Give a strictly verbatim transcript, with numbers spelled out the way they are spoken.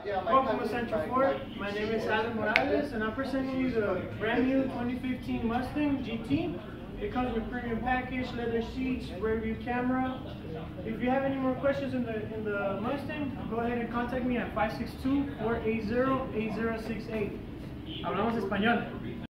Welcome to Central Ford. My name is Alan Morales, and I'm presenting you the brand new twenty fifteen Mustang G T. It comes with premium package, leather seats, rear view camera. If you have any more questions in the in the Mustang, go ahead and contact me at five six two, four eight zero, eight zero six eight. Hablamos español.